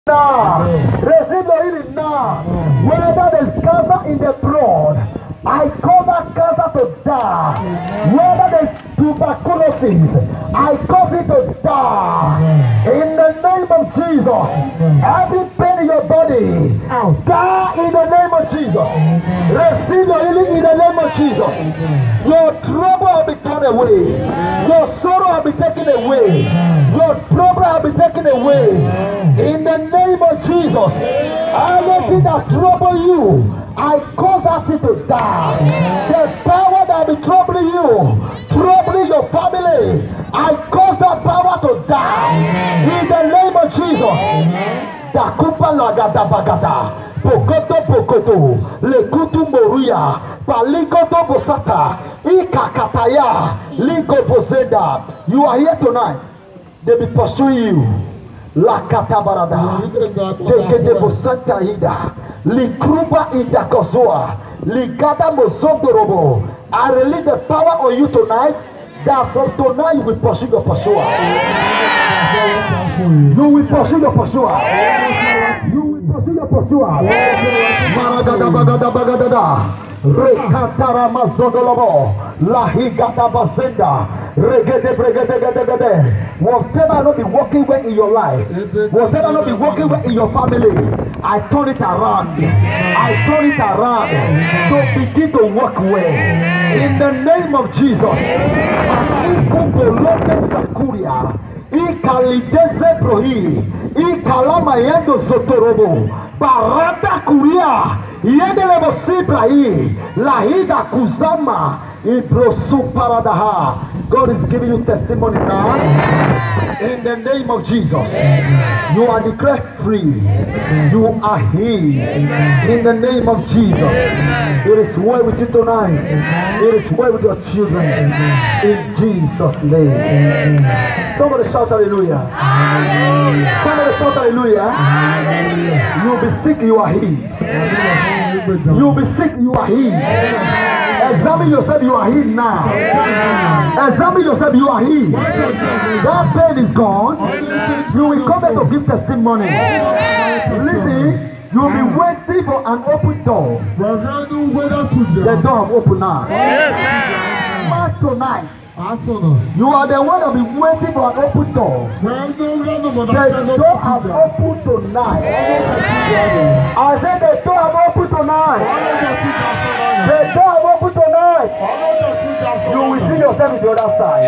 now. Receive your healing now. Whether there's cancer in the blood, I call that cancer to die. Whether there's tuberculosis, I cause it to die. In the name of Jesus. Every pain in your body, die in the name of Jesus. Receive your healing in the name of Jesus. Your trouble will be turned away. Your sorrow will be taken away. Your problem will be taken away. In the name of Jesus. Anything that trouble you, I cause that thing to die. The power that will be troubling you, troubling your family, I cause that power to die. In the name of Jesus. Dakupa lagada bagada, pokoto pokoto, lekutu moria, palikoto bosata, ikakataya, liko bozeda. You are here tonight. They be pursuing you. Lakata barada, tekete bosata ida, likruba idakozoa, ligada mozondorobo. I release the power on you tonight. That from tonight you will pursue your pursuer. You will pursue your pursuer. You will pursue your pursuer. Maragada bagada bagadada. Rekatara mazodolobo. Lahigada bazenda. Regede bregede gede. Whatever not be working well in your life, whatever not be working well in your family, I turn it around. I turn it around to begin to work well. In the name of Jesus. Sakuria. Ikalideze prohi. Ikalama yendo zotorobo. Barata kuria. Yedelebo sibrahi. Lahida kuzama. Ibrosu paradaha. God is giving you testimony now. In the name of Jesus. You are declared free. You are healed. In the name of Jesus. It is well with you tonight. It is well with your children. In Jesus' name. Somebody shout hallelujah. Somebody shout hallelujah. You'll be sick, you are healed. You'll be sick, you are healed. Examine yourself, you are healed now. Examine yourself, you are healed. That pain is gone. You will come back to give testimony. Listen, you will be waiting for an open door. The door will open now. Mark tonight. You are the one that will be waiting for an open door. The door has opened tonight. I said the door has opened tonight. The door has opened tonight. You will see yourself on the other side.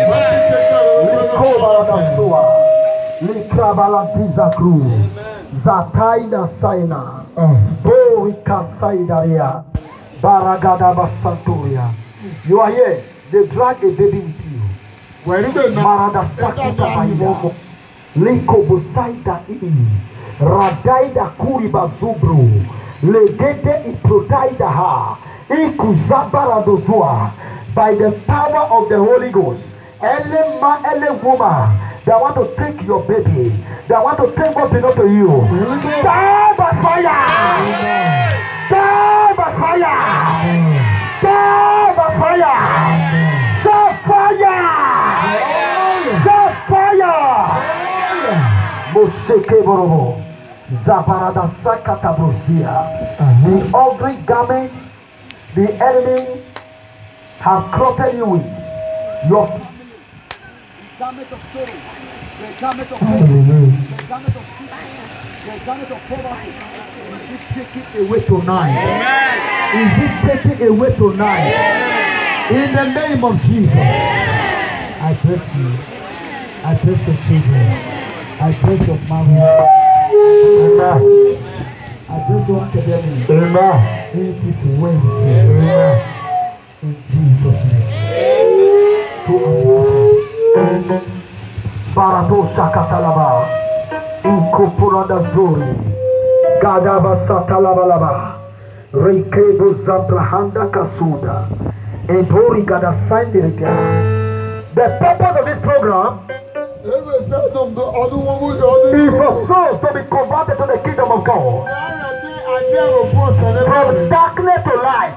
Zataina Saina. Borika Saidaria. Baragada Basantoria. You are here. They drag a baby with you. Marada Sakuta Baida. Liko Bosaida Ii. Radaida Kuriba Zubru. Legete Iprotaida Ha. Ikuzabara Dozua. By the power of the Holy Ghost. Any man, any woman that want to take your baby, that want to take what belongs to you. Die by fire! Die by fire! Die by fire! Set fire! Set fire! Moseke Borobo. Zaparada Sakata Brosia. The ugly garment the enemy has clothed you with. Your garment of sorrow, the garment of pain, the garment of sickness, the garment of poverty. Is it taken away tonight? Is it taken away tonight? In the name of Jesus. I bless you. I bless your children. I bless your family. I bless your academy. It is Wednesday. In Jesus' name. Barato Shakatalaba. Inkopurada Zuri. Gadaba Satalabalaba. Rekebo Zamprahanda Kasuda. Edori Gada Sandiriga. The purpose of this program is for souls to be converted to the kingdom of God. From darkness to light.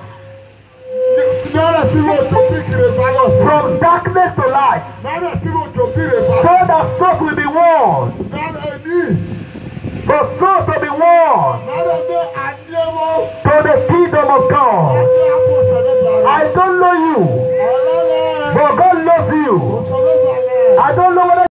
From darkness to light. So that souls will be won. For souls the kingdom of God. I don't know you, but God loves you. I don't know whether